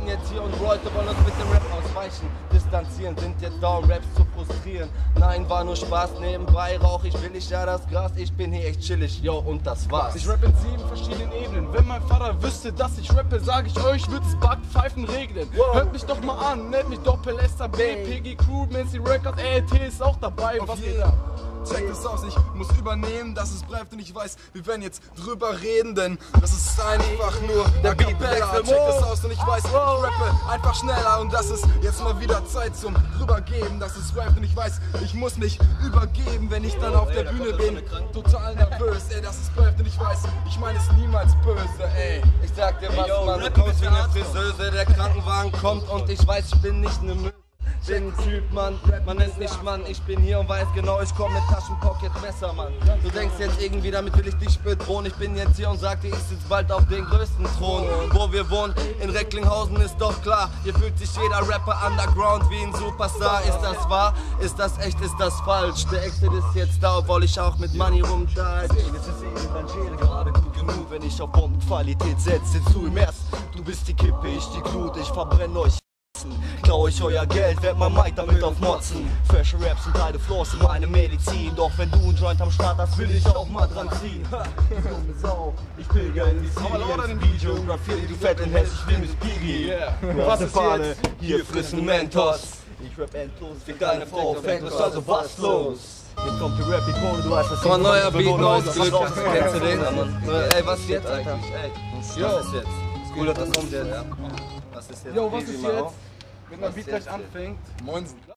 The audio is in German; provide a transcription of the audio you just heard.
jetzt hier und Leute wollen uns mit dem Rap ausweichen. Distanzieren, sind jetzt da, um Raps zu frustrieren. Nein, war nur Spaß, nebenbei rauch ich willig, ja das Gras. Ich bin hier echt chillig, yo, und das war's. Ich rappe in 7 verschiedenen Ebenen. Wenn mein Vater wüsste, dass ich rappe, sag ich euch, wird's Backpfeifen regnen. Wow. Hört mich doch mal an, nennt mich Doppel SAB, Piggy Crew, Mancy Records, LT ist auch dabei. Was geht da? Check das aus, ich muss übernehmen, dass es bleibt und ich weiß, wir werden jetzt drüber reden, denn das ist einfach nur der Beat. Check das aus und ich weiß, ich rappe einfach schneller und das ist jetzt mal wieder Zeit zum drübergeben, dass es rappt und ich weiß, ich muss mich übergeben, wenn ich dann auf der Bühne bin, total nervös, ey, das ist rappt und ich weiß, ich meine es niemals böse, ey. Ich sag dir was, man, du kommst wie eine Friseuse, der Krankenwagen kommt und ich weiß, ich bin nicht ne Müll. Bin Typ, Mann, man nennt mich Mann, ich bin hier und weiß genau, ich komm mit Taschenpocket Messer, Mann. Du denkst jetzt irgendwie, damit will ich dich bedrohen, ich bin jetzt hier und sag dir, ich sitz bald auf den größten Thron. Wo wir wohnen, in Recklinghausen ist doch klar, hier fühlt sich jeder Rapper underground wie ein Superstar. Ist das wahr? Ist das echt? Ist das falsch? Der Exit ist jetzt da, obwohl ich auch mit Money rumdalch. Es ist Evangel gerade gut genug, wenn ich auf Bombenqualität setze zu im Erst. Du bist die Kippe, ich die Glut, ich verbrenne euch. Klau ich euer Geld, werd mein Mic damit auf Motzen. Fresh Raps und deine Flows sind meine Medizin. Doch wenn du einen Joint am Start hast, will ich auch mal dran ziehen. Dumme Sau, ich pilger in die City, Geografie, du fett in Hess, ich will mit Piggy. Du hast eine Fahne, hier frissen Mentos. Ich rap endlos, fick deine Frau, Fentos, also was los? Jetzt kommt die Rap-Ikone, du weißt, was Komm, neuer Beat, neues Glück. Kennst du den? Ey, was jetzt eigentlich? Ey, was ist jetzt? Ist cool, dass das kommt jetzt. Was ist jetzt? Jo, was ist jetzt? Wenn der Beat gleich anfängt. Moinsen.